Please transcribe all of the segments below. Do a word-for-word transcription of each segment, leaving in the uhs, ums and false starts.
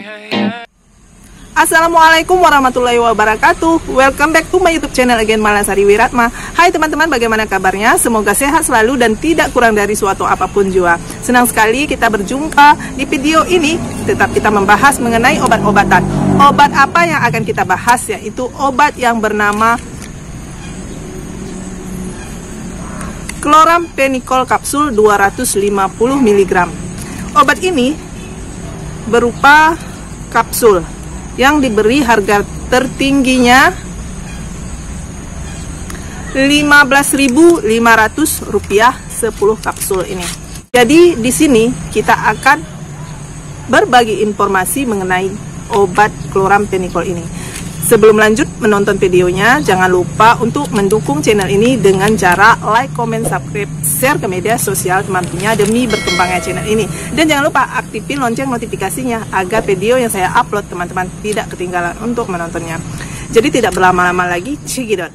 Assalamualaikum warahmatullahi wabarakatuh. Welcome back to my YouTube channel again, Malasari Wiratma. Hai teman-teman, bagaimana kabarnya? Semoga sehat selalu dan tidak kurang dari suatu apapun jua. Senang sekali kita berjumpa di video ini. Tetap kita membahas mengenai obat-obatan. Obat apa yang akan kita bahas? Yaitu obat yang bernama Chloramphenicol kapsul dua ratus lima puluh miligram. Obat ini berupa kapsul yang diberi harga tertingginya lima belas ribu lima ratus rupiah sepuluh kapsul ini. Jadi di sini kita akan berbagi informasi mengenai obat Chloramphenicol ini. Sebelum lanjut menonton videonya, jangan lupa untuk mendukung channel ini dengan cara like, comment, subscribe, share ke media sosial teman-temannya demi berkembangnya channel ini. Dan jangan lupa aktifin lonceng notifikasinya agar video yang saya upload teman-teman tidak ketinggalan untuk menontonnya. Jadi tidak berlama-lama lagi, cekidot.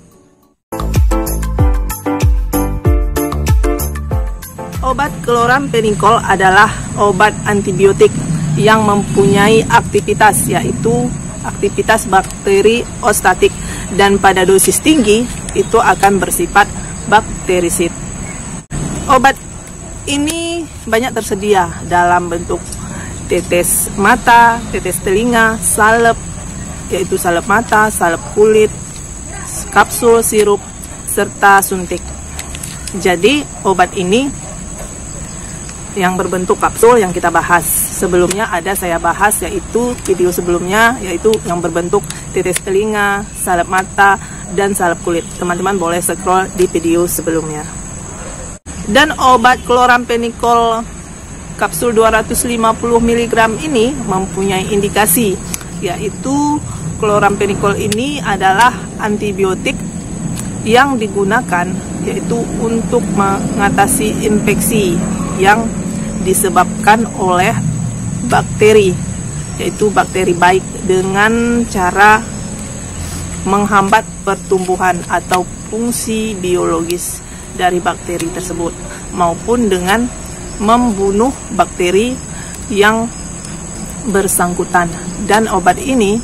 Obat Chloramphenicol adalah obat antibiotik yang mempunyai aktivitas yaitu aktivitas bakteri ostatik, dan pada dosis tinggi itu akan bersifat bakterisid. Obat ini banyak tersedia dalam bentuk tetes mata, tetes telinga, salep, yaitu salep mata, salep kulit, kapsul, sirup, serta suntik. Jadi obat ini yang berbentuk kapsul yang kita bahas. Sebelumnya ada saya bahas yaitu video sebelumnya yaitu yang berbentuk tetes telinga, salep mata, dan salep kulit. Teman-teman boleh scroll di video sebelumnya. Dan obat Chloramphenicol kapsul dua ratus lima puluh miligram ini mempunyai indikasi, yaitu Chloramphenicol ini adalah antibiotik yang digunakan yaitu untuk mengatasi infeksi yang disebabkan oleh bakteri, yaitu bakteri baik, dengan cara menghambat pertumbuhan atau fungsi biologis dari bakteri tersebut, maupun dengan membunuh bakteri yang bersangkutan. Dan obat ini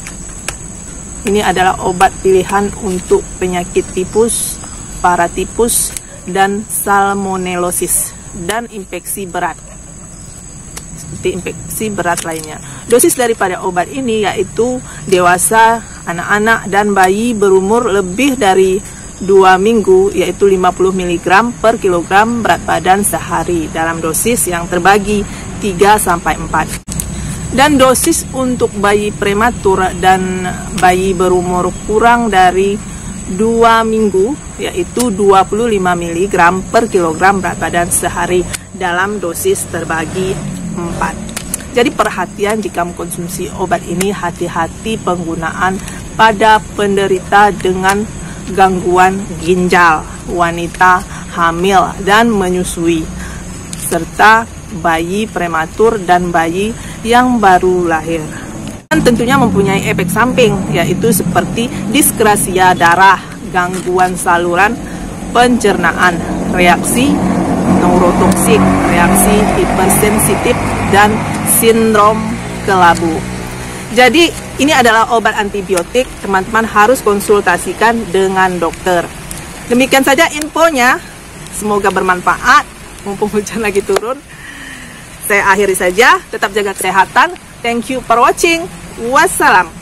ini adalah obat pilihan untuk penyakit tipus, paratipus, dan salmonellosis, dan infeksi berat seperti infeksi berat lainnya. Dosis daripada obat ini yaitu dewasa, anak-anak, dan bayi berumur lebih dari dua minggu, yaitu lima puluh miligram per kilogram berat badan sehari dalam dosis yang terbagi tiga sampai empat. Dan dosis untuk bayi prematur dan bayi berumur kurang dari dua minggu yaitu dua puluh lima miligram per kilogram berat badan sehari dalam dosis terbagi empat. Jadi perhatian jika mengkonsumsi obat ini, hati-hati penggunaan pada penderita dengan gangguan ginjal, wanita hamil dan menyusui, serta bayi prematur dan bayi yang baru lahir. Dan tentunya mempunyai efek samping yaitu seperti diskrasia darah, gangguan saluran pencernaan, reaksi neurotoksik, reaksi hipersensitif, dan sindrom kelabu. Jadi ini adalah obat antibiotik, teman-teman harus konsultasikan dengan dokter. Demikian saja infonya, semoga bermanfaat. Mumpung hujan lagi turun, saya akhiri saja. Tetap jaga kesehatan. Thank you for watching. Wassalam.